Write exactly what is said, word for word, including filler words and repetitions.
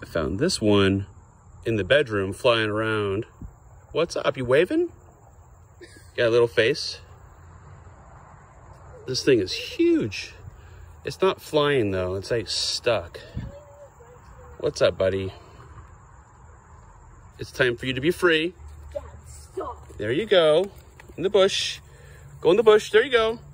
I found this one in the bedroom flying around. What's up? You waving? Got a little face. This thing is huge. It's not flying though. It's like stuck. What's up, buddy? It's time for you to be free. Dad, stop. There you go. In the bush. Go in the bush. There you go.